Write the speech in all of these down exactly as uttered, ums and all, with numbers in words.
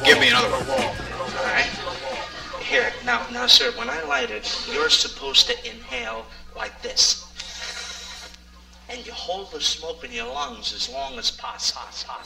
Give me another one. All right. Here, now, now, sir, when I light it, you're supposed to inhale like this. And you hold the smoke in your lungs as long as possible.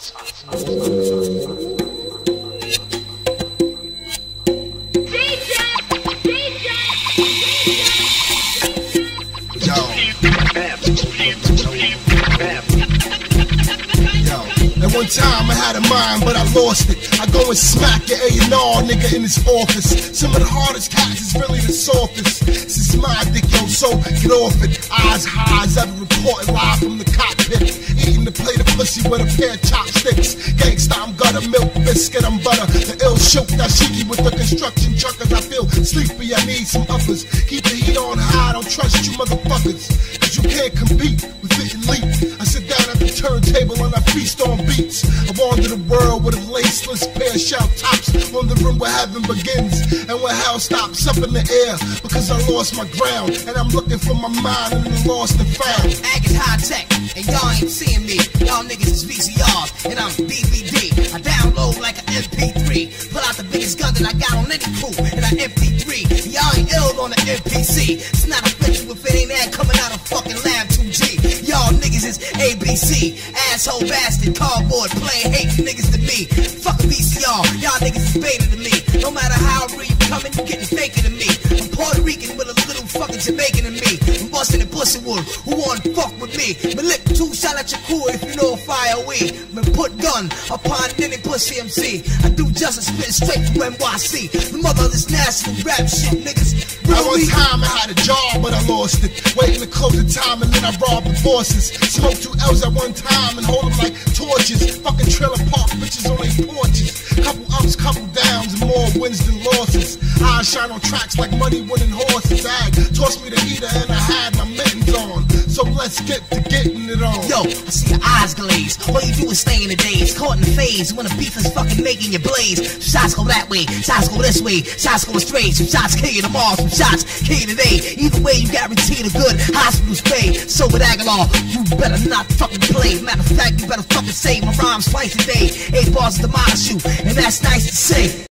At one time I had a mind, but I lost it. I go and smack your A and R nigga in his office. Some of the hardest cats is really the softest. This is my dick, yo, so get off it. Eyes high as ever reporting live from the cockpit. Eating the plate of pussy with a pair of chopsticks. Gangsta, I'm gutter, milk, biscuit, I'm butter. The ill shook dashiki with the construction truckers. I feel sleepy, I need some uppers. Keep the heat on high, don't trust you motherfuckers. Cause you can't compete with it and leap. I sit down at the turntable and I feast on beats. I wander the world with a laceless pair of shout tops on the rim where heaven begins and where hell stops up in the air because I lost my ground and I'm looking for my mind in the lost and found. Ag is high tech and y'all ain't seeing me. Y'all niggas is V C Rs and I'm D V D. I download like an M P three. Pull out the biggest gun that I got on any crew and I M P three. Y'all ain't ill on the M P C. It's not official if it ain't that coming out of fucking lab two G. Y'all niggas is A B C. Asshole bastard, cardboard, playing hating niggas to me. Fuck a V C R, y'all niggas is beta to me. No matter how real you coming, you getting faker than me. I'm Puerto Rican with a little fucking Jamaican in me. I'm busting in Pussywood, who wanna fuck with me? Me lick two shot at your cool if you know fire we. Me put gun upon any pussy M C. I do justice, spit straight from N Y C. The mother of this nasty rap shit, niggas. At one time I had a job, but I lost it. Waiting to close the time and then I robbed the bosses. Smoked two L's at one time and hold them like torches. Fucking trailer park bitches on their porches. Couple ups, couple downs, and more wins than losses. I shine on tracks like money winning horses. Ag tossed me the heater and I had my mittens on. So let's get to getting it on. Yo, I see your eyes glaze. All you do is stay in the days. Caught in the phase when the beef is fucking making you blaze. Shots go that way, shots go this way, shots go straight. Some shots kill you tomorrow, some shots kill you today. Either way, you guaranteed a good hospital stay. So with Agallah, you better not fucking play. Matter of fact, you better fucking say my rhymes twice a day. Eight bars to demolish you, and that's nice to say.